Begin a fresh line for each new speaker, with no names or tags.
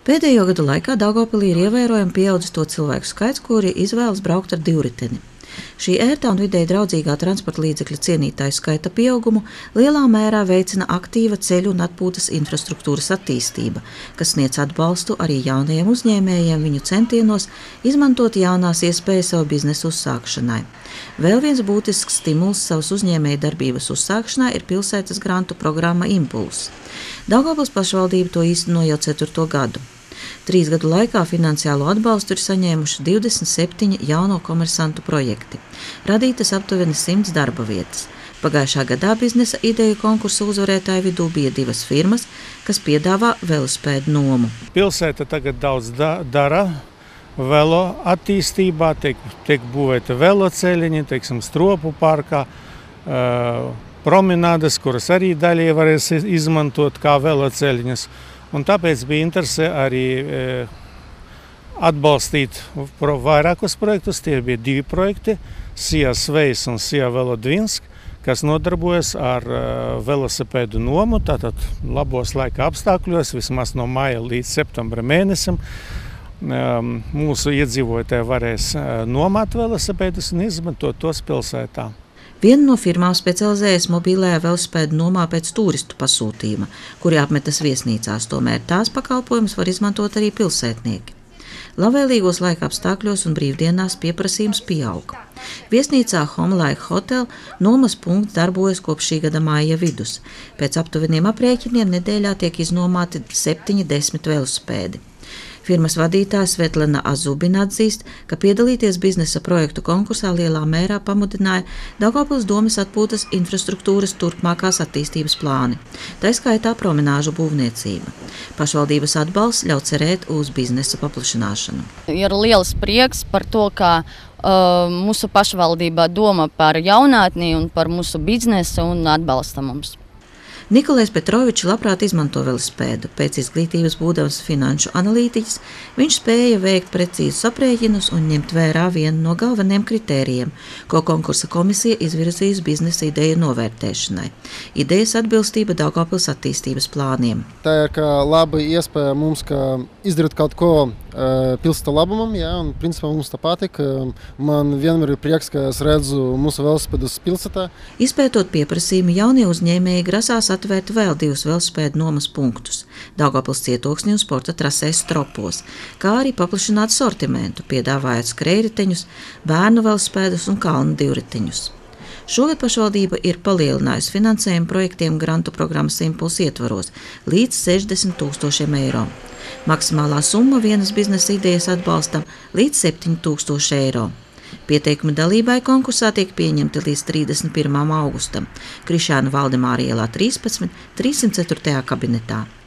Pēdējo gadu laikā Daugavpilī ir ievērojami pieaudzis to cilvēku skaits, kuri izvēlas braukt ar divriteni. Šī ērtā un vidēji draudzīgā transporta līdzekļa cienītāju skaita pieaugumu lielā mērā veicina aktīva ceļu un atpūtas infrastruktūras attīstība, kas sniedz atbalstu arī jaunajiem uzņēmējiem viņu centienos izmantot jaunās iespējas savu biznesu uzsākšanai. Vēl viens būtisks stimuls savas uzņēmēja darbības uzsākšanai ir pilsētas grantu programma Impulss. Daugavpils pašvaldība to īsteno jau 4. gadu. 3 gadu laikā finansiālo atbalstu ir saņēmuši 27 jauno komersantu projekti. Radītas aptuveni 100 darba vietas. Pagājušā gadā biznesa ideju konkursa uzvarētāju vidū bija 2 firmas, kas piedāvā velospēdu nomu.
Pilsēta tagad daudz dara velo attīstībā, tiek būvēta veloceļiņi, stropu parkā, promenādes, kuras arī daļai varēs izmantot kā veloceļiņas. Un tāpēc bija interese arī atbalstīt vairākus projektus. Tie bija 2 projekti – Sija Svejs un Sija Velodvinsk, kas nodarbojas ar velosipēdu nomu, tātad labos laika apstākļos, vismaz no maija līdz septembra mēnesim. Mūsu iedzīvotāji varēs nomāt velosipēdus un izmantot tos pilsētā.
Viena no firmām specializējas mobilajā velospēdu nomā pēc turistu pasūtījuma, kuri apmetas viesnīcās, tomēr tās pakalpojumus var izmantot arī pilsētnieki. Labvēlīgos laika apstākļos un brīvdienās pieprasījums pieaug. Viesnīcā Homelike Hotel nomas punkts darbojas kopš šī gada māja vidus. Pēc aptuveniem aprēķiniem nedēļā tiek iznomāti 7–10 velospēdi. Firmas vadītāja Svetlana Azubina atzīst, ka piedalīties biznesa projektu konkursā lielā mērā pamudināja Daugavpils domes atpūtas infrastruktūras turpmākās attīstības plāni, tā skaitā promenāžu būvniecība. Pašvaldības atbalsts ļauj cerēt uz biznesa paplašināšanu.
Ir liels prieks par to, ka mūsu pašvaldība domā par jaunatni un par mūsu biznesu un atbalsta mums.
Nikolais Petrovičs labprāt izmanto velospēdu. Pēc izglītības būdams finanšu analītiķis, viņš spēja veikt precīzus aprēķinus un ņemt vērā vienu no galvenajiem kritērijiem, ko konkursa komisija izvirzījusi biznesa ideju novērtēšanai – idejas atbilstība Daugavpils attīstības plāniem.
Tā ir laba iespēja mums izdarīt kaut ko pilsētas labumam, un principā mums tā patīk. Man vienmēr ir prieks, ka es redzu mūsu velospēdus pilsētā.
Izpētot pieprasījumu, jaunie uzņēmēji grasās atvērt vēl 2 velospēdu nomas punktus – Daugavpils cietoksnī un sporta trasēs Stropos, kā arī paplašināt sortimentu, piedāvājot skrējriteņus, bērnu velospēdus un kalnu divriteņus. Šogad pašvaldība ir palielinājusi finansējumu projektiem grantu programmas Impulss ietvaros līdz 60 000 eiro. Maksimālā summa vienas biznesa idejas atbalstam līdz 7 000 eiro. Pieteikumi dalībai konkursā tiek pieņemti līdz 31. augustam Krišāna Valdemāra ielā 13, 304. kabinetā.